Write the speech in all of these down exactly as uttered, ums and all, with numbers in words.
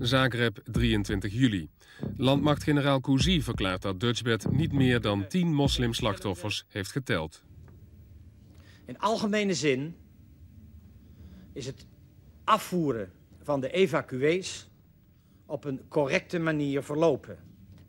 Zagreb, drieëntwintig juli. Landmachtgeneraal Cousy verklaart dat Dutchbat niet meer dan tien moslimslachtoffers heeft geteld. In algemene zin is het afvoeren van de evacuees op een correcte manier verlopen.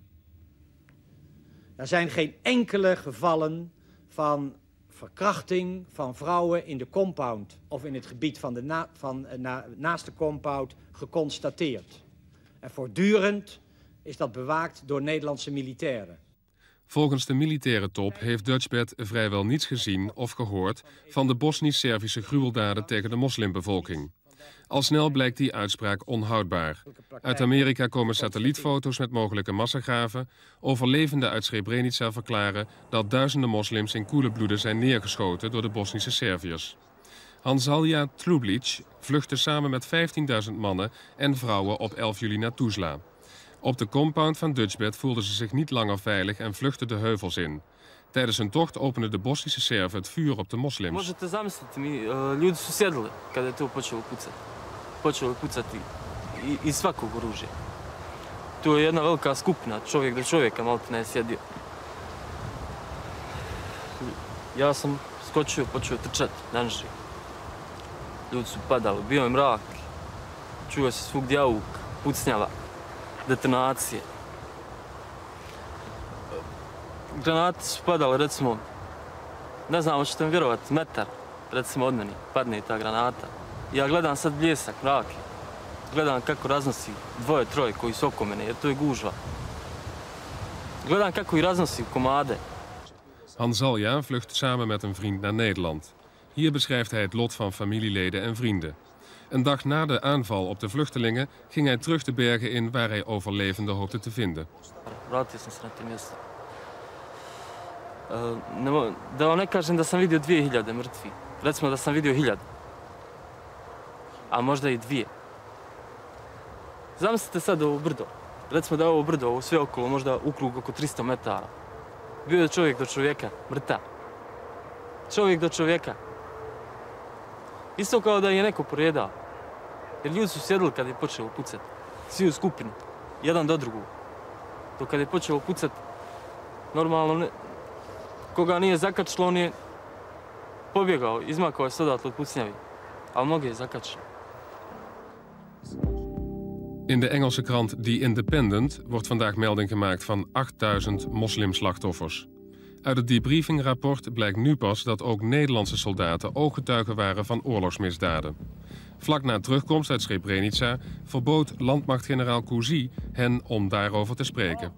Er zijn geen enkele gevallen van verkrachting van vrouwen in de compound of in het gebied van de na, van, na, naast de compound geconstateerd. En voortdurend is dat bewaakt door Nederlandse militairen. Volgens de militaire top heeft Dutchbat vrijwel niets gezien of gehoord van de Bosnisch-Servische gruweldaden tegen de moslimbevolking. Al snel blijkt die uitspraak onhoudbaar. Uit Amerika komen satellietfoto's met mogelijke massagraven. Overlevenden uit Srebrenica verklaren dat duizenden moslims in koele bloeden zijn neergeschoten door de Bosnische Serviërs. Hanzalja Trublic vluchtte samen met vijftienduizend mannen en vrouwen op elf juli naar Tuzla. Op de compound van Dutchbat voelden ze zich niet langer veilig en vluchtten de heuvels in. Tijdens hun tocht openden de Bosnische Serven het vuur op de moslims. Možete zamisliti, mi ljudi su sjedili kada je to počelo pucati. Počelo pucati iz svakog oružja. Tu je jedna velika skupina, čovjek do čovjeka maltene je sjedio. Ja sam skočio, počeo trčati, nanži. Ljudi su padali, bio je mrak. Čuo se svugdje jauk, pucnjava, detonacije. Granate su padale, recimo, ne znam, hoćete mi vjerovati, metar, recimo od meni, padne ta granata. Ja gledam sad bljesak, mrake. Gledam kako raznosi dvoje, troje koji su oko mene, jer to je gužva. Gledam kako ih raznosi komade. Hanzalja vlucht samen met een vriend naar Nederland. Hier beschrijft hij het lot van familieleden en vrienden. Een dag na de aanval op de vluchtelingen ging hij terug de bergen in waar hij overlevenden hoopte te vinden. Vratio sam se na to mjesto. Uh, da vam ne kažem da sam vidio dvije hiljade mrtvi. Recimo da sam vidio hiljadu. A možda i dvije. Zamislite sad ovo brdo. Recimo da je ovo brdo, ovo sve okolo, možda u krug oko tristo metara. Bio je čovjek do čovjeka, mrtav. Čovjek do čovjeka. Isto kao da je neko poredao. Jer ljudi su sjedili kad je počelo pucati. Svi u skupini, jedan do drugog. Dok kad je počelo pucati, normalno ne, koga nije zakačilo, on je pobjegao, izmakao je se odatle od pucnjavi. Ali mnoge je zakačilo. In de Engelse krant The Independent wordt vandaag melding gemaakt van achtduizend moslimslachtoffers. Uit het debriefingrapport blijkt nu pas dat ook Nederlandse soldaten ooggetuigen waren van oorlogsmisdaden. Vlak na terugkomst uit Srebrenica verbood landmachtgeneraal Cousy hen om daarover te spreken.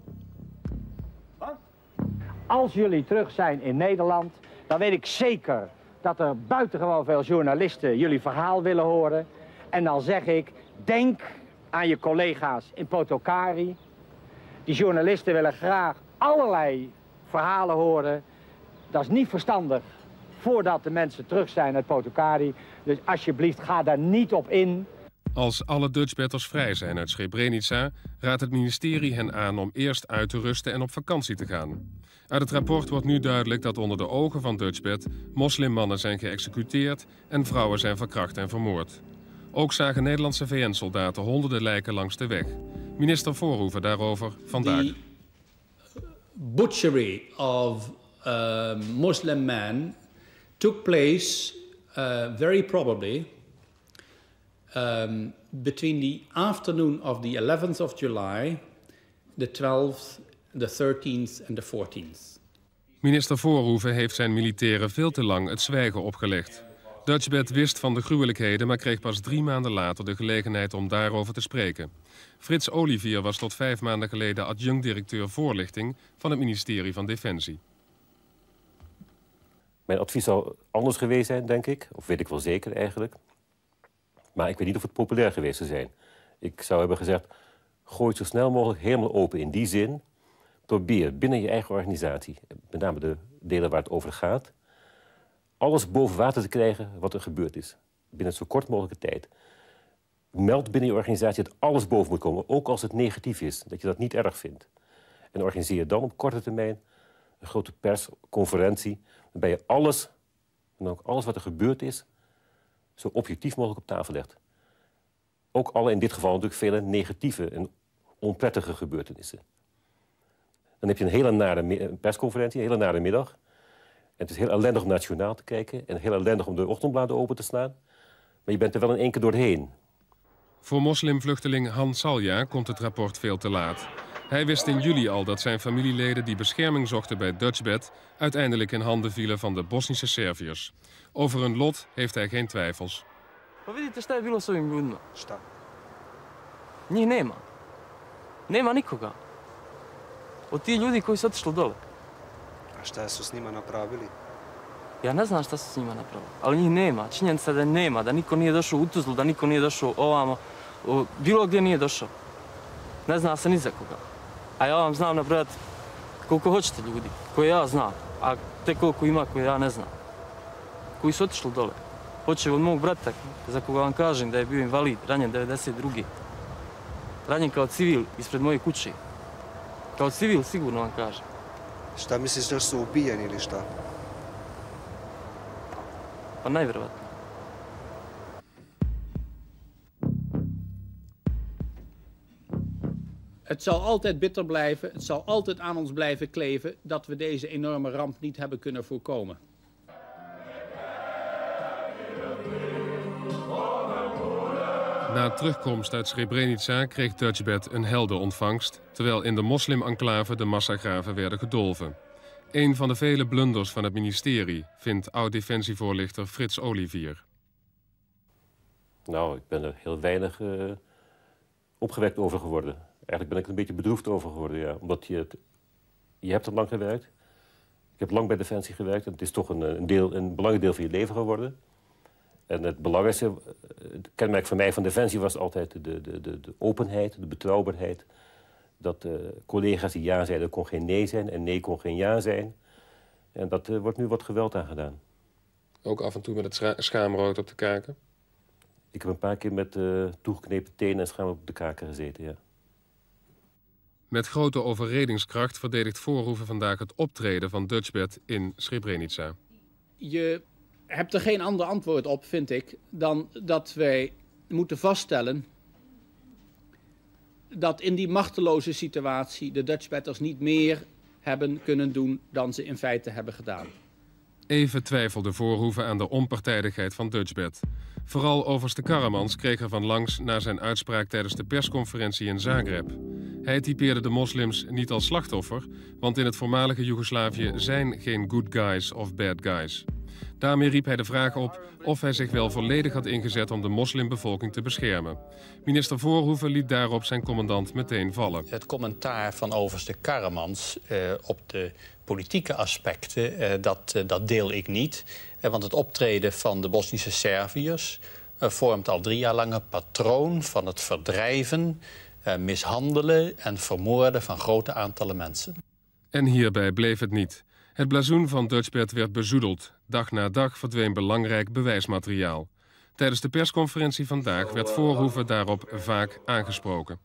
Als jullie terug zijn in Nederland, dan weet ik zeker dat er buitengewoon veel journalisten jullie verhaal willen horen. En dan zeg ik, denk aan je collega's in Potokari. Die journalisten willen graag allerlei verhalen horen. Dat is niet verstandig voordat de mensen terug zijn uit Potokari. Dus alsjeblieft, ga daar niet op in. Als alle Dutchbatters vrij zijn uit Srebrenica, raadt het ministerie hen aan om eerst uit te rusten en op vakantie te gaan. Uit het rapport wordt nu duidelijk dat onder de ogen van Dutchbat moslimmannen zijn geëxecuteerd en vrouwen zijn verkracht en vermoord. Ook zagen Nederlandse V N-soldaten honderden lijken langs de weg. Minister Voorhoeven daarover vandaag. The butchery of uh, Muslim men took place uh, very probably um, between the afternoon of the eleventh of July, the twelfth, the thirteenth and the fourteenth. Minister Voorhoeven heeft zijn militairen veel te lang het zwijgen opgelegd. Dutchbat wist van de gruwelijkheden, maar kreeg pas drie maanden later de gelegenheid om daarover te spreken. Frits Olivier was tot vijf maanden geleden adjunct-directeur voorlichting van het ministerie van Defensie. Mijn advies zou anders geweest zijn, denk ik. Of weet ik wel zeker eigenlijk. Maar ik weet niet of het populair geweest zou zijn. Ik zou hebben gezegd, gooi het zo snel mogelijk helemaal open in die zin. Probeer binnen je eigen organisatie, met name de delen waar het over gaat, alles boven water te krijgen wat er gebeurd is. Binnen zo kort mogelijke tijd. Meld binnen je organisatie dat alles boven moet komen, ook als het negatief is. Dat je dat niet erg vindt. En organiseer dan op korte termijn een grote persconferentie, waarbij je alles, en ook alles wat er gebeurd is, zo objectief mogelijk op tafel legt. ook alle in dit geval natuurlijk vele negatieve en onprettige gebeurtenissen. Dan heb je een hele nare persconferentie, een hele nare middag. En het is heel ellendig om naar het journaal te kijken en heel ellendig om de ochtendbladen open te slaan. Maar je bent er wel in één keer doorheen. Voor moslimvluchteling Han Salja komt het rapport veel te laat. Hij wist in juli al dat zijn familieleden die bescherming zochten bij Dutchbed uiteindelijk in handen vielen van de Bosnische Serviërs. Over hun lot heeft hij geen twijfels. Pa vidite šta je bilo s ovim ljudima? Šta? Njih nema. Nema nikoga. Od tih ljudi koji su otišli dole. A šta su s njima napravili? Ja ne znam šta su s njima napravili, ali njih nema. Činjenica da nema, da niko nije došao u Tuzlu, da niko nije došao ovamo, bilo gdje nije došao. Ne zna se ni za koga. A ja vam znam nabrojati koliko hoćete ljudi, koje ja znam, a te koliko ima koje ja ne znam. Koji su otišli dole. Počeo od mog brata, za koga vam kažem da je bio invalid, ranjen devedeset druge. Ranjen kao civil ispred moje kuće. Kao civil, sigurno vam kažem. Šta misliš da su ubijeni ili šta? Pa najvjerovatno. Het zal altijd bitter blijven, het zal altijd aan ons blijven kleven dat we deze enorme ramp niet hebben kunnen voorkomen. Na terugkomst uit Srebrenica kreeg Dutchbed een heldenontvangst, terwijl in de moslim-enclave de massagraven werden gedolven. Een van de vele blunders van het ministerie, vindt oud-defensievoorlichter Frits Olivier. Nou, ik ben er heel weinig uh, opgewekt over geworden. Eigenlijk ben ik er een beetje bedroefd over geworden, ja. Omdat je het... Je hebt er lang gewerkt. Ik heb lang bij Defensie gewerkt. En het is toch een, een, deel, een belangrijk deel van je leven geworden. En het belangrijkste, het kenmerk voor mij van Defensie was altijd de, de, de, de openheid, de betrouwbaarheid. Dat uh, collega's die ja zeiden, kon geen nee zijn en nee kon geen ja zijn. En dat uh, wordt nu wat geweld aangedaan. Ook af en toe met het schaamrood op de kaken? Ik heb een paar keer met uh, toegeknepen tenen en schaam op de kaken gezeten, ja. Met grote overredingskracht verdedigt Voorhoeven vandaag het optreden van Dutchbed in Srebrenica. Je hebt er geen ander antwoord op, vind ik, dan dat wij moeten vaststellen dat in die machteloze situatie de Dutchbedders niet meer hebben kunnen doen dan ze in feite hebben gedaan. Even twijfelde Voorhoeven aan de onpartijdigheid van Dutchbed. Vooral overste Karamans kreeg er van langs na zijn uitspraak tijdens de persconferentie in Zagreb. Hij typeerde de moslims niet als slachtoffer, want in het voormalige Joegoslavië zijn geen good guys of bad guys. Daarmee riep hij de vraag op of hij zich wel volledig had ingezet om de moslimbevolking te beschermen. Minister Voorhoeven liet daarop zijn commandant meteen vallen. Het commentaar van overste Karamans uh, op de politieke aspecten, uh, dat, uh, dat deel ik niet. Uh, want het optreden van de Bosnische Serviërs uh, vormt al drie jaar lang een patroon van het verdrijven, uh, mishandelen en vermoorden van grote aantallen mensen. En hierbij bleef het niet. Het blazoen van Dutchbed werd bezoedeld. Dag na dag verdween belangrijk bewijsmateriaal. Tijdens de persconferentie vandaag werd Voorhoeven daarop vaak aangesproken.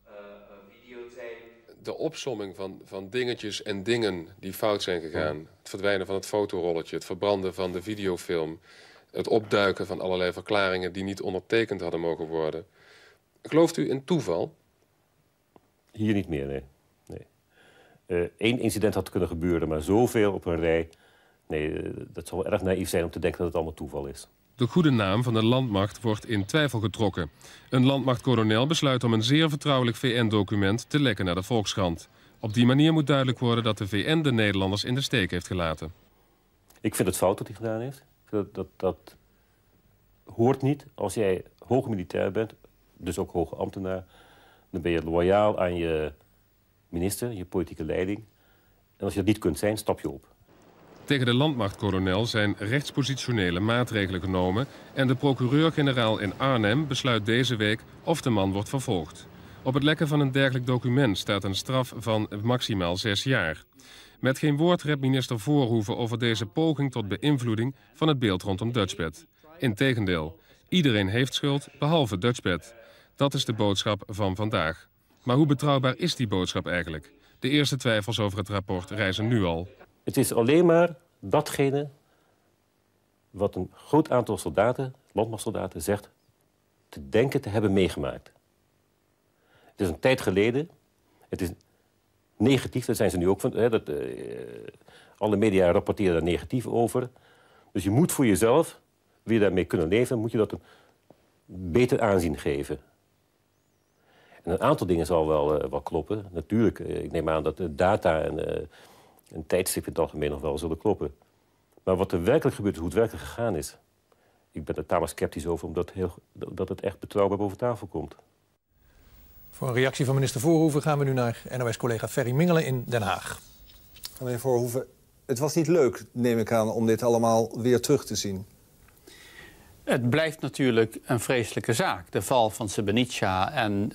De opsomming van, van dingetjes en dingen die fout zijn gegaan. Het verdwijnen van het fotorolletje, het verbranden van de videofilm. Het opduiken van allerlei verklaringen die niet ondertekend hadden mogen worden. Gelooft u in toeval? Hier niet meer, nee. Eén uh, incident had kunnen gebeuren, maar zoveel op een rij. Nee, uh, dat zal wel erg naïef zijn om te denken dat het allemaal toeval is. De goede naam van de landmacht wordt in twijfel getrokken. Een landmachtkolonel besluit om een zeer vertrouwelijk V N-document te lekken naar de Volkskrant. Op die manier moet duidelijk worden dat de V N de Nederlanders in de steek heeft gelaten. Ik vind het fout wat hij gedaan heeft. Dat, dat, dat hoort niet. Als jij hoge militair bent, dus ook hoge ambtenaar, dan ben je loyaal aan je minister, je politieke leiding. En als je dat niet kunt zijn, stap je op. Tegen de landmachtkolonel zijn rechtspositionele maatregelen genomen en de procureur-generaal in Arnhem besluit deze week of de man wordt vervolgd. Op het lekken van een dergelijk document staat een straf van maximaal zes jaar. Met geen woord rept minister Voorhoeven over deze poging tot beïnvloeding van het beeld rondom Dutchbed. Integendeel, iedereen heeft schuld behalve Dutchbed. Dat is de boodschap van vandaag. Maar hoe betrouwbaar is die boodschap eigenlijk? De eerste twijfels over het rapport rijzen nu al. Het is alleen maar datgene wat een groot aantal soldaten, landmachtsoldaten, zegt te denken te hebben meegemaakt. Het is een tijd geleden. Het is negatief, daar zijn ze nu ook van. Hè, dat, uh, alle media rapporteren daar negatief over. Dus je moet voor jezelf, wil je daarmee kunnen leven, moet je dat een beter aanzien geven. En een aantal dingen zal wel, uh, wel kloppen. Natuurlijk, uh, ik neem aan dat de data en, uh, en tijdstip in het algemeen nog wel zullen kloppen. Maar wat er werkelijk gebeurt, hoe het werkelijk gegaan is, ik ben er tamelijk sceptisch over, omdat heel, dat het echt betrouwbaar boven tafel komt. Voor een reactie van minister Voorhoeven gaan we nu naar N O S-collega Ferry Mingelen in Den Haag. Meneer Voorhoeven, het was niet leuk, neem ik aan, om dit allemaal weer terug te zien. Het blijft natuurlijk een vreselijke zaak. De val van Srebrenica en uh,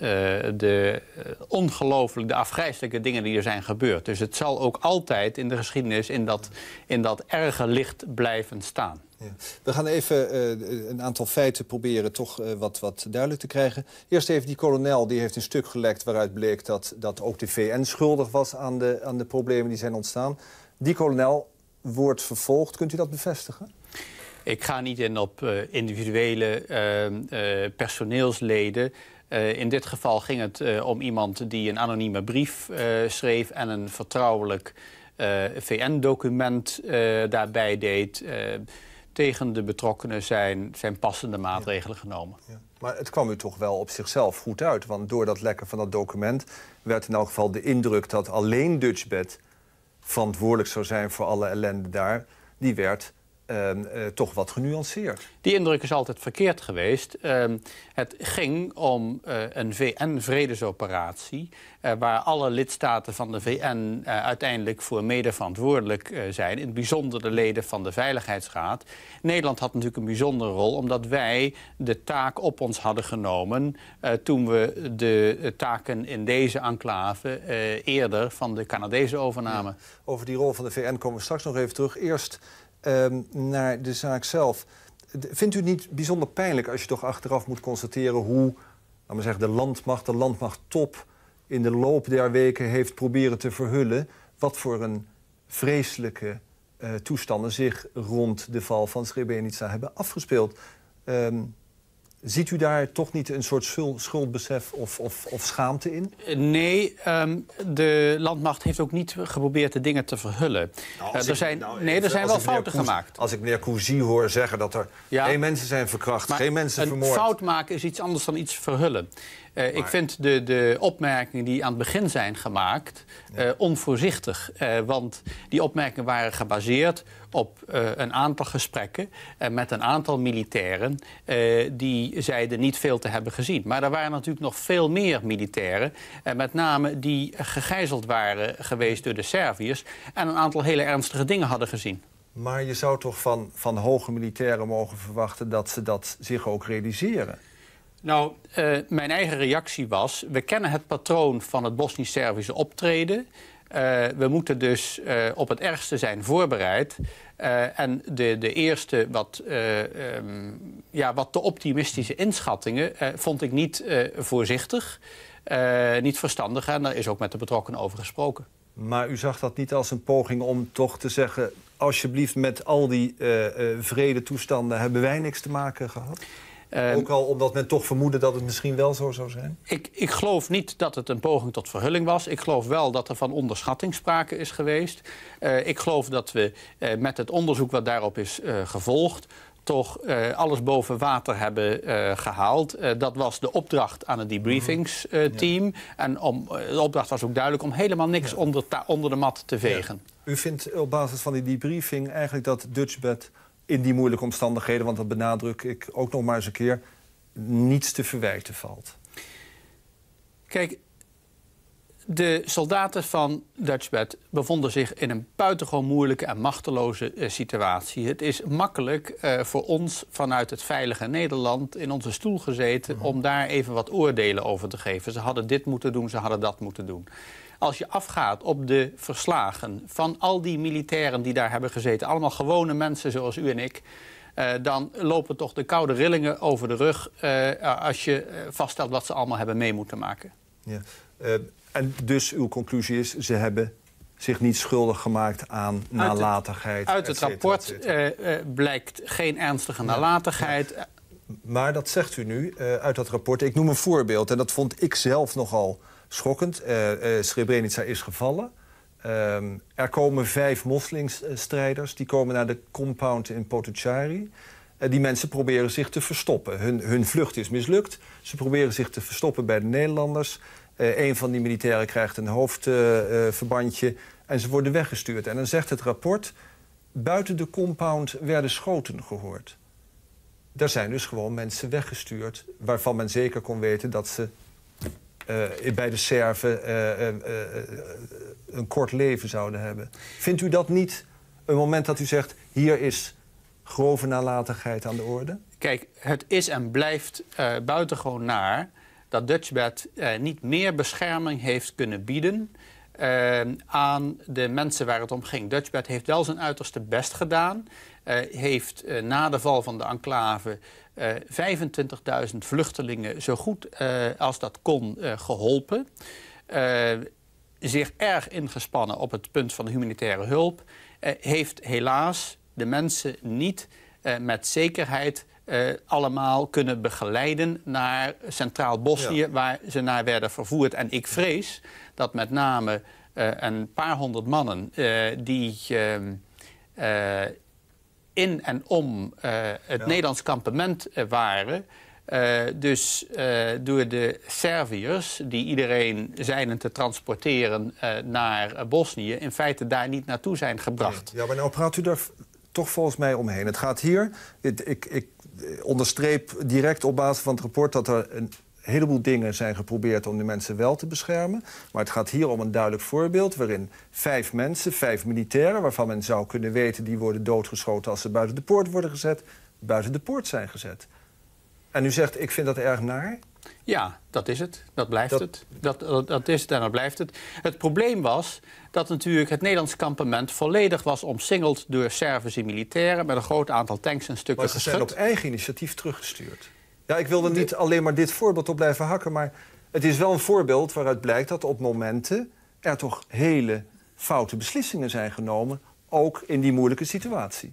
de uh, ongelooflijk, de afgrijselijke dingen die er zijn gebeurd. Dus het zal ook altijd in de geschiedenis in dat, in dat erge licht blijven staan. Ja. We gaan even uh, een aantal feiten proberen toch uh, wat, wat duidelijk te krijgen. Eerst even die kolonel, die heeft een stuk gelekt waaruit bleek dat, dat ook de V N schuldig was aan de, aan de problemen die zijn ontstaan. Die kolonel wordt vervolgd. Kunt u dat bevestigen? Ik ga niet in op uh, individuele uh, uh, personeelsleden. Uh, in dit geval ging het uh, om iemand die een anonieme brief uh, schreef en een vertrouwelijk uh, V N-document uh, daarbij deed. Uh, tegen de betrokkenen zijn, zijn passende maatregelen ja. genomen. Ja. Maar het kwam u toch wel op zichzelf goed uit. Want door dat lekken van dat document werd in elk geval de indruk dat alleen Dutchbed verantwoordelijk zou zijn voor alle ellende daar. Die werd Uh, uh, toch wat genuanceerd. Die indruk is altijd verkeerd geweest. Uh, het ging om uh, een V N-vredesoperatie... Uh, waar alle lidstaten van de V N uh, uiteindelijk voor mede verantwoordelijk uh, zijn. In het bijzonder de leden van de Veiligheidsraad. Nederland had natuurlijk een bijzondere rol... omdat wij de taak op ons hadden genomen... Uh, toen we de uh, taken in deze enclave uh, eerder van de Canadezen overnamen. Ja. Over die rol van de V N komen we straks nog even terug. Eerst Um, naar de zaak zelf. Vindt u het niet bijzonder pijnlijk als je toch achteraf moet constateren hoe, laten we zeggen, de landmacht, de landmachttop in de loop der weken heeft proberen te verhullen wat voor een vreselijke uh, toestanden zich rond de val van Srebrenica hebben afgespeeld? Um, Ziet u daar toch niet een soort schuldbesef of, of, of schaamte in? Nee, um, de landmacht heeft ook niet geprobeerd de dingen te verhullen. Nou, uh, er ik, zijn, nou, nee, er zijn wel fouten Cousy, gemaakt. Als ik meneer Cousy hoor zeggen dat er ja, geen mensen zijn verkracht, maar geen mensen een vermoord. Een fout maken is iets anders dan iets verhullen. Uh, maar... Ik vind de, de opmerkingen die aan het begin zijn gemaakt uh, ja. onvoorzichtig. Uh, want die opmerkingen waren gebaseerd op uh, een aantal gesprekken uh, met een aantal militairen uh, die zeiden niet veel te hebben gezien. Maar er waren natuurlijk nog veel meer militairen, uh, met name die gegijzeld waren geweest door de Serviërs en een aantal hele ernstige dingen hadden gezien. Maar je zou toch van, van hoge militairen mogen verwachten dat ze dat zich ook realiseren? Nou, uh, mijn eigen reactie was, we kennen het patroon van het Bosnisch-Servische optreden. Uh, we moeten dus uh, op het ergste zijn voorbereid. Uh, en de, de eerste wat, uh, um, ja, wat te optimistische inschattingen uh, vond ik niet uh, voorzichtig, uh, niet verstandig. En daar is ook met de betrokkenen over gesproken. Maar u zag dat niet als een poging om toch te zeggen, alsjeblieft met al die uh, uh, vrede toestanden hebben wij niks te maken gehad? Uh, Ook al omdat men toch vermoedde dat het misschien wel zo zou zijn? Ik, ik geloof niet dat het een poging tot verhulling was. Ik geloof wel dat er van onderschatting sprake is geweest. Uh, ik geloof dat we uh, met het onderzoek wat daarop is uh, gevolgd toch uh, alles boven water hebben uh, gehaald. Uh, dat was de opdracht aan het debriefingsteam. Uh, ja. En om, uh, de opdracht was ook duidelijk om helemaal niks ja. onder, onder de mat te vegen. Ja. U vindt op basis van die debriefing eigenlijk dat Dutchbed in die moeilijke omstandigheden, want dat benadruk ik ook nog maar eens een keer, niets te verwijten valt? Kijk, de soldaten van Dutchbed bevonden zich in een buitengewoon moeilijke en machteloze uh, situatie. Het is makkelijk uh, voor ons vanuit het veilige Nederland in onze stoel gezeten mm-hmm. om daar even wat oordelen over te geven. Ze hadden dit moeten doen, ze hadden dat moeten doen. Als je afgaat op de verslagen van al die militairen die daar hebben gezeten, allemaal gewone mensen zoals u en ik, uh, dan lopen toch de koude rillingen over de rug uh, als je vaststelt wat ze allemaal hebben mee moeten maken. Ja. Uh, en dus uw conclusie is, ze hebben zich niet schuldig gemaakt aan nalatigheid? Uit het, uit het rapport uh, uh, blijkt geen ernstige nalatigheid. Ja. Maar dat zegt u nu uh, uit dat rapport. Ik noem een voorbeeld en dat vond ik zelf nogal schokkend. Uh, uh, Srebrenica is gevallen. Um, er komen vijf moslimstrijders. Die komen naar de compound in Potocari. Uh, die mensen proberen zich te verstoppen. Hun, hun vlucht is mislukt. Ze proberen zich te verstoppen bij de Nederlanders. Uh, een van die militairen krijgt een hoofdverbandje. Uh, uh, en ze worden weggestuurd. En dan zegt het rapport... buiten de compound werden schoten gehoord. Daar zijn dus gewoon mensen weggestuurd... waarvan men zeker kon weten dat ze uh, bij de Serven uh, uh, uh, een kort leven zouden hebben. Vindt u dat niet een moment dat u zegt... hier is grove nalatigheid aan de orde? Kijk, het is en blijft uh, buitengewoon naar... dat Dutchbat uh, niet meer bescherming heeft kunnen bieden... Uh, aan de mensen waar het om ging. Dutchbat heeft wel zijn uiterste best gedaan. Uh, heeft uh, na de val van de enclave uh, vijfentwintigduizend vluchtelingen zo goed uh, als dat kon uh, geholpen. Uh, zich erg ingespannen op het punt van de humanitaire hulp. Uh, heeft helaas de mensen niet uh, met zekerheid... Uh, allemaal kunnen begeleiden naar Centraal Bosnië... Ja. Waar ze naar werden vervoerd. En ik vrees dat met name uh, een paar honderd mannen... Uh, die uh, uh, in en om uh, het ja. Nederlands kampement uh, waren... Uh, dus uh, door de Serviërs, die iedereen zeiden te transporteren uh, naar uh, Bosnië... in feite daar niet naartoe zijn gebracht. Nee. Ja, maar nou praat u daar toch volgens mij omheen. Het gaat hier... Ik, ik, ik onderstreep direct op basis van het rapport... dat er een heleboel dingen zijn geprobeerd om de mensen wel te beschermen. Maar het gaat hier om een duidelijk voorbeeld... waarin vijf mensen, vijf militairen... waarvan men zou kunnen weten die worden doodgeschoten... als ze buiten de poort worden gezet, buiten de poort zijn gezet. En u zegt, ik vind dat erg naar... Ja, dat is het. Dat blijft dat... het. Dat, dat, dat is het en dat blijft het. Het probleem was dat natuurlijk het Nederlands kampement... volledig was omsingeld door Servische militairen... met een groot aantal tanks en stukken geschut. Maar ze geschut. zijn op eigen initiatief teruggestuurd. Ja, ik wilde niet alleen maar dit voorbeeld op blijven hakken... maar het is wel een voorbeeld waaruit blijkt dat op momenten... er toch hele foute beslissingen zijn genomen... ook in die moeilijke situatie.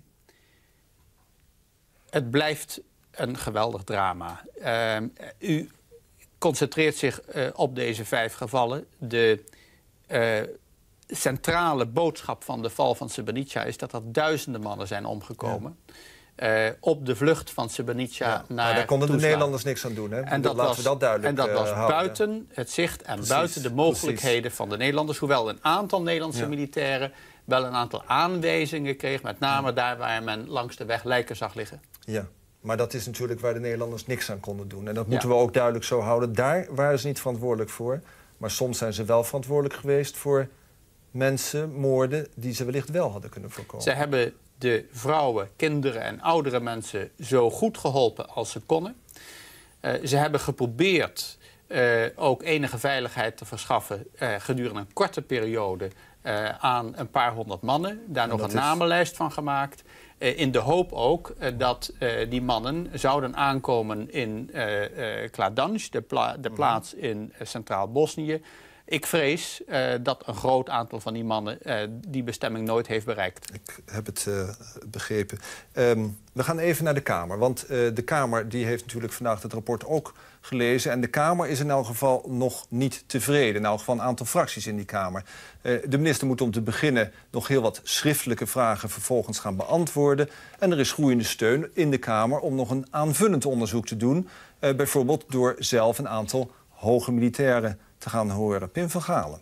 Het blijft een geweldig drama. Uh, u concentreert zich uh, op deze vijf gevallen. De uh, centrale boodschap van de val van Srebrenica is dat er duizenden mannen zijn omgekomen. Ja. Uh, op de vlucht van Srebrenica ja, naar daar konden toeslaan. de Nederlanders niks aan doen. Hè? En dat Laten was, we dat duidelijk En dat was uh, buiten het zicht en precies, buiten de mogelijkheden precies. van de Nederlanders. Hoewel een aantal Nederlandse ja. militairen wel een aantal aanwijzingen kreeg. Met name ja. daar waar men langs de weg lijken zag liggen. Ja. Maar dat is natuurlijk waar de Nederlanders niks aan konden doen. En dat moeten ja. we ook duidelijk zo houden. Daar waren ze niet verantwoordelijk voor. Maar soms zijn ze wel verantwoordelijk geweest voor mensen, moorden... die ze wellicht wel hadden kunnen voorkomen. Ze hebben de vrouwen, kinderen en oudere mensen zo goed geholpen als ze konnen. Uh, ze hebben geprobeerd uh, ook enige veiligheid te verschaffen... Uh, gedurende een korte periode uh, aan een paar honderd mannen. Daar en nog een is... namenlijst van gemaakt... Uh, in de hoop ook uh, dat uh, die mannen zouden aankomen in uh, uh, Kladanj, de, pla de plaats in uh, Centraal Bosnië. Ik vrees uh, dat een groot aantal van die mannen uh, die bestemming nooit heeft bereikt. Ik heb het uh, begrepen. Um, we gaan even naar de Kamer. Want uh, de Kamer die heeft natuurlijk vandaag het rapport ook gelezen. En de Kamer is in elk geval nog niet tevreden. In elk geval een aantal fracties in die Kamer. Uh, de minister moet om te beginnen nog heel wat schriftelijke vragen vervolgens gaan beantwoorden. En er is groeiende steun in de Kamer om nog een aanvullend onderzoek te doen. Uh, bijvoorbeeld door zelf een aantal hoge militairen te gaan horen. Pim van Galen.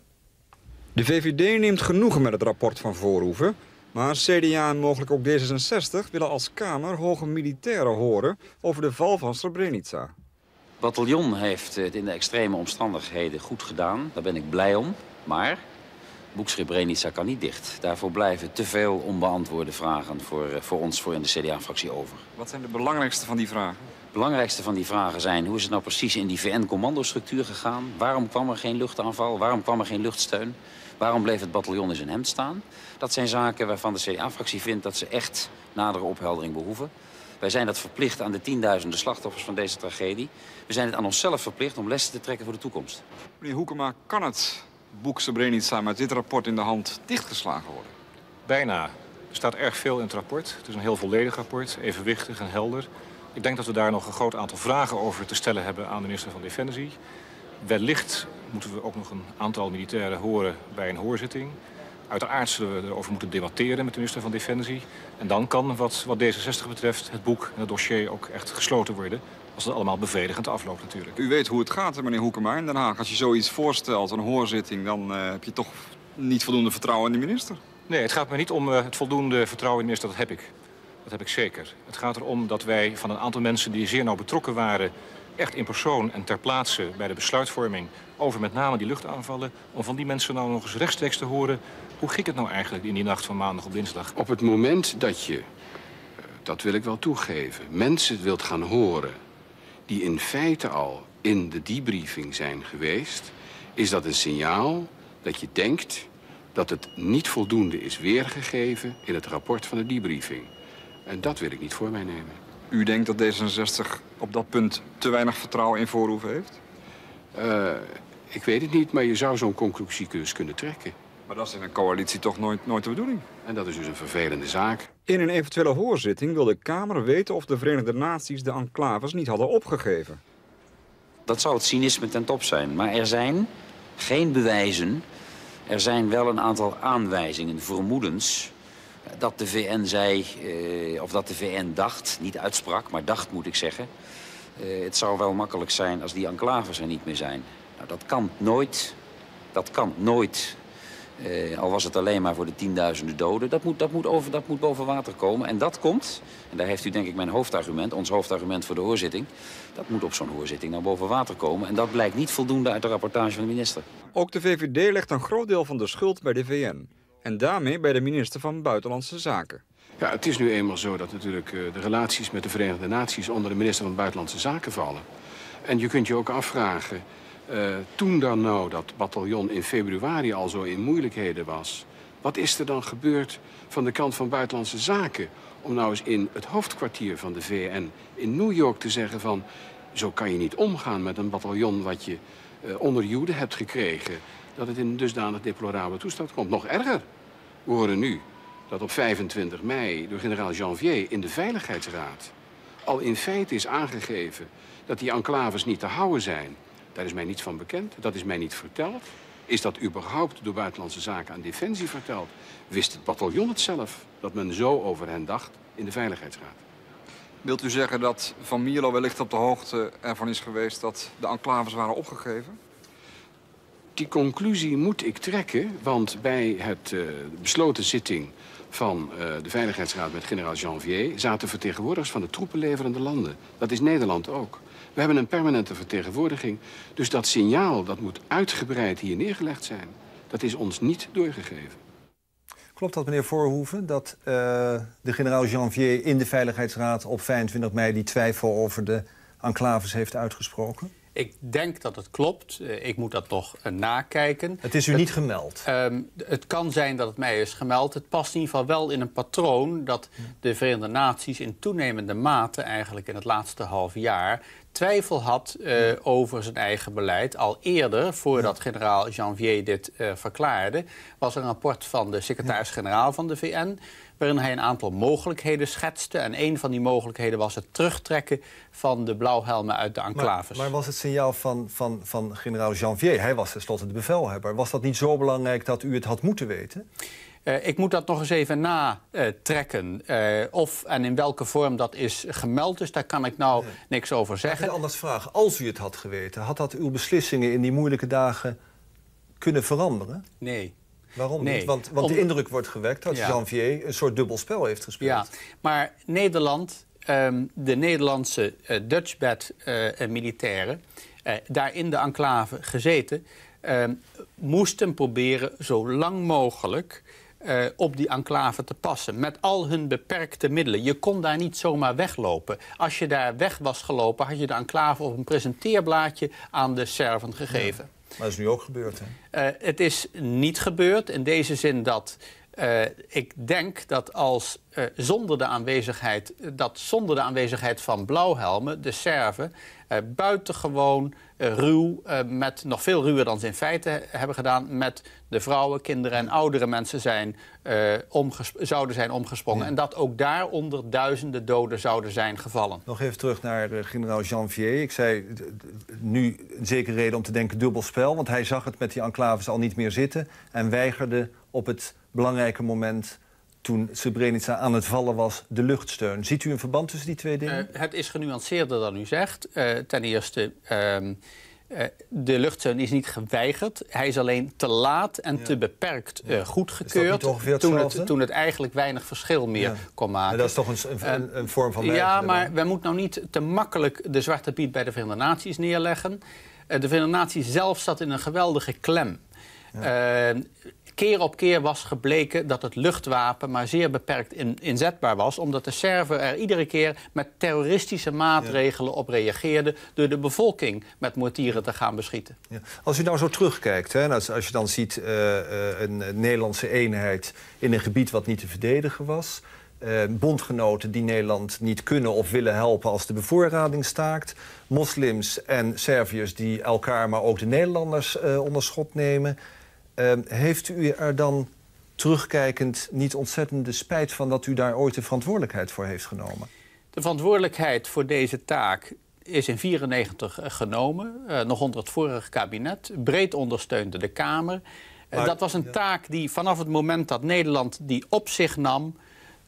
De V V D neemt genoegen met het rapport van Voorhoeven. Maar C D A en mogelijk ook D zesenzestig willen als Kamer hoge militairen horen over de val van Srebrenica. Het bataljon heeft het in de extreme omstandigheden goed gedaan. Daar ben ik blij om. Maar boek Srebrenica kan niet dicht. Daarvoor blijven te veel onbeantwoorde vragen voor, voor ons, voor in de C D A-fractie over. Wat zijn de belangrijkste van die vragen? De belangrijkste van die vragen zijn: hoe is het nou precies in die V N-commandostructuur gegaan? Waarom kwam er geen luchtaanval? Waarom kwam er geen luchtsteun? Waarom bleef het bataljon in zijn hemd staan? Dat zijn zaken waarvan de C D A-fractie vindt dat ze echt nadere opheldering behoeven. Wij zijn dat verplicht aan de tienduizenden slachtoffers van deze tragedie. We zijn het aan onszelf verplicht om lessen te trekken voor de toekomst. Meneer Hoekema, kan het boek Srebrenica met dit rapport in de hand dichtgeslagen worden? Bijna. Er staat erg veel in het rapport. Het is een heel volledig rapport, evenwichtig en helder. Ik denk dat we daar nog een groot aantal vragen over te stellen hebben aan de minister van Defensie. Wellicht moeten we ook nog een aantal militairen horen bij een hoorzitting. Uiteraard zullen we erover moeten debatteren met de minister van Defensie. En dan kan, wat, wat D zesenzestig betreft, het boek en het dossier ook echt gesloten worden. Als het allemaal bevredigend afloopt natuurlijk. U weet hoe het gaat, meneer Hoekema, in Den Haag. Als je zoiets voorstelt, een hoorzitting, dan uh, heb je toch niet voldoende vertrouwen in de minister. Nee, het gaat mij niet om uh, het voldoende vertrouwen in de minister. Dat heb ik. Dat heb ik zeker. Het gaat erom dat wij van een aantal mensen die zeer nauw betrokken waren, echt in persoon en ter plaatse bij de besluitvorming over met name die luchtaanvallen, om van die mensen nou nog eens rechtstreeks te horen, hoe ging het nou eigenlijk in die nacht van maandag op dinsdag? Op het moment dat je, dat wil ik wel toegeven, mensen wilt gaan horen die in feite al in de debriefing zijn geweest, is dat een signaal dat je denkt dat het niet voldoende is weergegeven in het rapport van de debriefing. En dat wil ik niet voor mij nemen. U denkt dat D zesenzestig op dat punt te weinig vertrouwen in Voorhoeven heeft? Uh, ik weet het niet, maar je zou zo'n conclusie dus kunnen trekken. Maar dat is in een coalitie toch nooit, nooit de bedoeling? En dat is dus een vervelende zaak. In een eventuele hoorzitting wil de Kamer weten of de Verenigde Naties de enclaves niet hadden opgegeven. Dat zou het cynisme ten top zijn. Maar er zijn geen bewijzen. Er zijn wel een aantal aanwijzingen, vermoedens, dat de V N zei, eh, of dat de V N dacht, niet uitsprak, maar dacht moet ik zeggen. Uh, het zou wel makkelijk zijn als die enclaves er niet meer zijn. Nou, dat kan nooit. Dat kan nooit. Uh, al was het alleen maar voor de tienduizenden doden. Dat moet, dat, moet over, dat moet boven water komen. En dat komt, en daar heeft u denk ik mijn hoofdargument, ons hoofdargument voor de hoorzitting. Dat moet op zo'n hoorzitting naar boven water komen. En dat blijkt niet voldoende uit de rapportage van de minister. Ook de V V D legt een groot deel van de schuld bij de V N. En daarmee bij de minister van Buitenlandse Zaken. Ja, het is nu eenmaal zo dat natuurlijk uh, de relaties met de Verenigde Naties onder de minister van Buitenlandse Zaken vallen. En je kunt je ook afvragen, uh, toen dan nou dat bataljon in februari al zo in moeilijkheden was, wat is er dan gebeurd van de kant van Buitenlandse Zaken om nou eens in het hoofdkwartier van de V N in New York te zeggen van, zo kan je niet omgaan met een bataljon wat je uh, onder Joden hebt gekregen, dat het in een dusdanig deplorabele toestand komt. Nog erger, we horen nu dat op vijfentwintig mei door generaal Janvier in de Veiligheidsraad al in feite is aangegeven dat die enclaves niet te houden zijn. Daar is mij niets van bekend, dat is mij niet verteld. Is dat überhaupt door Buitenlandse Zaken aan Defensie verteld? Wist het bataljon het zelf dat men zo over hen dacht in de Veiligheidsraad? Wilt u zeggen dat Van Mierlo wellicht op de hoogte ervan is geweest dat de enclaves waren opgegeven? Die conclusie moet ik trekken, want bij het uh, besloten zitting van uh, de Veiligheidsraad met generaal Janvier zaten vertegenwoordigers van de troepenleverende landen. Dat is Nederland ook. We hebben een permanente vertegenwoordiging, dus dat signaal dat moet uitgebreid hier neergelegd zijn. Dat is ons niet doorgegeven. Klopt dat, meneer Voorhoeven, dat uh, de generaal Janvier in de Veiligheidsraad op vijfentwintig mei die twijfel over de enclaves heeft uitgesproken? Ik denk dat het klopt. Ik moet dat nog uh, nakijken. Het is u het, niet gemeld? Uh, het kan zijn dat het mij is gemeld. Het past in ieder geval wel in een patroon dat de Verenigde Naties in toenemende mate, eigenlijk in het laatste half jaar, twijfel had uh, over zijn eigen beleid. Al eerder, voordat generaal Janvier dit uh, verklaarde, was er een rapport van de secretaris-generaal van de V N, waarin hij een aantal mogelijkheden schetste. En een van die mogelijkheden was het terugtrekken van de blauwhelmen uit de enclaves. Maar, maar was het signaal van, van, van generaal Janvier, hij was tenslotte de bevelhebber, was dat niet zo belangrijk dat u het had moeten weten? Uh, ik moet dat nog eens even natrekken. Uh, of en in welke vorm dat is gemeld. Dus daar kan ik nou nee. niks over zeggen. Ik wil anders vragen. Als u het had geweten, had dat uw beslissingen in die moeilijke dagen kunnen veranderen? Nee. Waarom nee. niet? Want, want Om... de indruk wordt gewekt dat ja. Janvier een soort dubbelspel heeft gespeeld. Ja, maar Nederland, um, de Nederlandse uh, Dutchbat-militairen, uh, uh, daar in de enclave gezeten, uh, moesten proberen zo lang mogelijk Uh, op die enclave te passen, met al hun beperkte middelen. Je kon daar niet zomaar weglopen. Als je daar weg was gelopen, had je de enclave op een presenteerblaadje aan de Serven gegeven. Ja, maar dat is nu ook gebeurd, hè? Uh, het is niet gebeurd, in deze zin dat Uh, ik denk dat als uh, zonder de aanwezigheid, dat zonder de aanwezigheid van blauwhelmen de Serven uh, buitengewoon uh, ruw, uh, met nog veel ruwer dan ze in feite hebben gedaan, met de vrouwen, kinderen en oudere mensen zijn, uh, zouden zijn omgesprongen. Ja. En dat ook daaronder duizenden doden zouden zijn gevallen. Nog even terug naar uh, generaal Janvier. Ik zei d- d- nu een zekere reden om te denken dubbelspel, want hij zag het met die enclaves al niet meer zitten en weigerde op het belangrijke moment toen Srebrenica aan het vallen was, de luchtsteun. Ziet u een verband tussen die twee dingen? Uh, het is genuanceerder dan u zegt. Uh, ten eerste, uh, uh, de luchtsteun is niet geweigerd. Hij is alleen te laat en ja. te beperkt uh, goedgekeurd. Toen het, toen het eigenlijk weinig verschil meer ja. kon maken. En dat is toch een, een, een vorm van weigeren? Ja, maar we moeten nou niet te makkelijk de Zwarte Piet bij de Verenigde Naties neerleggen. Uh, de Verenigde Naties zelf zat in een geweldige klem. Ja. Uh, Keer op keer was gebleken dat het luchtwapen maar zeer beperkt in, inzetbaar was, omdat de Serven er iedere keer met terroristische maatregelen ja. op reageerden door de bevolking met mortieren te gaan beschieten. Ja. Als u nou zo terugkijkt, hè, als, als je dan ziet uh, uh, een Nederlandse eenheid in een gebied wat niet te verdedigen was, uh, bondgenoten die Nederland niet kunnen of willen helpen als de bevoorrading staakt, moslims en Serviërs die elkaar, maar ook de Nederlanders uh, onder schot nemen. Uh, heeft u er dan terugkijkend niet ontzettende spijt van dat u daar ooit de verantwoordelijkheid voor heeft genomen? De verantwoordelijkheid voor deze taak is in negentien vierennegentig genomen, uh, nog onder het vorige kabinet. Breed ondersteunde de Kamer. Uh, maar, dat was een ja. taak die vanaf het moment dat Nederland die op zich nam,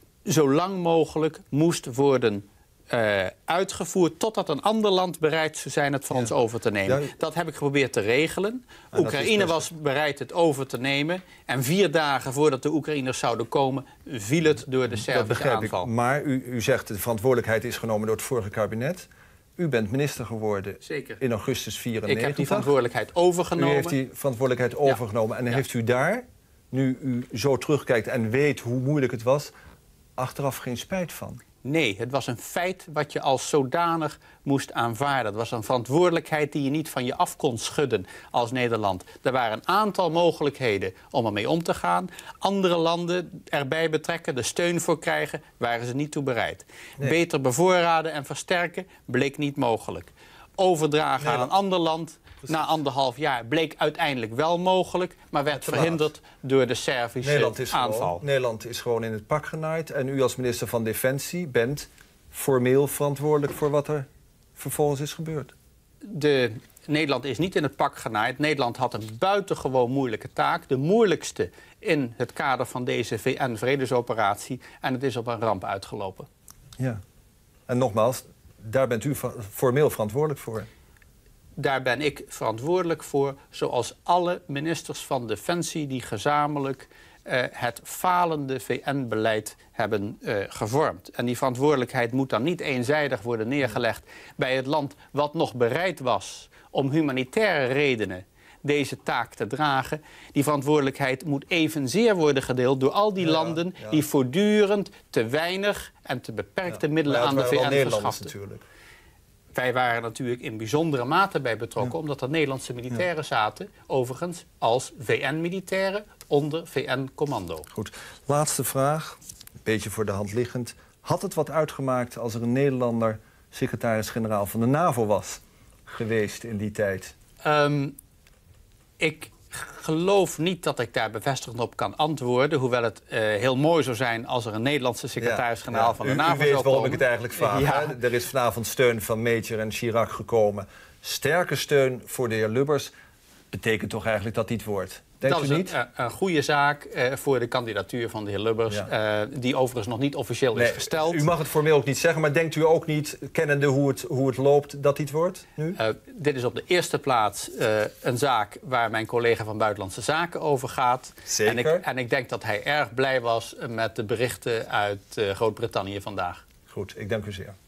zo lang mogelijk moest worden Uh, uitgevoerd totdat een ander land bereid zou zijn het van ja. ons over te nemen. Ja. Dat heb ik geprobeerd te regelen. En Oekraïne was bereid het over te nemen. En vier dagen voordat de Oekraïners zouden komen, viel het door de Servische aanval. Ik. Maar u, u zegt de verantwoordelijkheid is genomen door het vorige kabinet. U bent minister geworden Zeker. in augustus vierennegentig. Ik heb die verantwoordelijkheid overgenomen. U heeft die verantwoordelijkheid overgenomen. Ja. En ja. heeft u daar, nu u zo terugkijkt en weet hoe moeilijk het was, achteraf geen spijt van? Nee, het was een feit wat je als zodanig moest aanvaarden. Het was een verantwoordelijkheid die je niet van je af kon schudden als Nederland. Er waren een aantal mogelijkheden om ermee om te gaan. Andere landen erbij betrekken, er steun voor krijgen, waren ze niet toe bereid. Nee. Beter bevoorraden en versterken bleek niet mogelijk. Overdragen nee, aan een ander land precies. na anderhalf jaar bleek uiteindelijk wel mogelijk, maar werd verhinderd door de Servische Nederland is aanval. Gewoon, Nederland is gewoon in het pak genaaid en u als minister van Defensie bent formeel verantwoordelijk voor wat er vervolgens is gebeurd. De, Nederland is niet in het pak genaaid. Nederland had een buitengewoon moeilijke taak, de moeilijkste in het kader van deze V N-vredesoperatie, en het is op een ramp uitgelopen. Ja, en nogmaals, daar bent u formeel verantwoordelijk voor. Daar ben ik verantwoordelijk voor, zoals alle ministers van Defensie die gezamenlijk uh, het falende V N-beleid hebben uh, gevormd. En die verantwoordelijkheid moet dan niet eenzijdig worden neergelegd bij het land wat nog bereid was om humanitaire redenen deze taak te dragen. Die verantwoordelijkheid moet evenzeer worden gedeeld door al die ja, landen ja. die voortdurend te weinig en te beperkte ja, middelen aan de V N verschaften. Natuurlijk. Wij waren natuurlijk in bijzondere mate bij betrokken, ja. omdat er Nederlandse militairen ja. zaten, overigens als V N-militairen onder V N-commando. Goed, laatste vraag, een beetje voor de hand liggend. Had het wat uitgemaakt als er een Nederlander secretaris-generaal van de NAVO was geweest in die tijd? Um, ik geloof niet dat ik daar bevestigend op kan antwoorden, hoewel het uh, heel mooi zou zijn als er een Nederlandse secretaris-generaal ja, ja. van de u, NAVO u weet zou waarom komen. ik het eigenlijk vraag. Ja. Hè? Er is vanavond steun van Major en Chirac gekomen. Sterke steun voor de heer Lubbers betekent toch eigenlijk dat dit wordt? Denkt dat u is niet? Een, een goede zaak uh, voor de kandidatuur van de heer Lubbers, ja. uh, die overigens nog niet officieel nee, is gesteld. U mag het formeel ook niet zeggen, maar denkt u ook niet, kennende hoe het, hoe het loopt, dat dit wordt nu? Uh, dit is op de eerste plaats uh, een zaak waar mijn collega van Buitenlandse Zaken over gaat. Zeker. En ik, en ik denk dat hij erg blij was met de berichten uit uh, Groot-Brittannië vandaag. Goed, ik dank u zeer.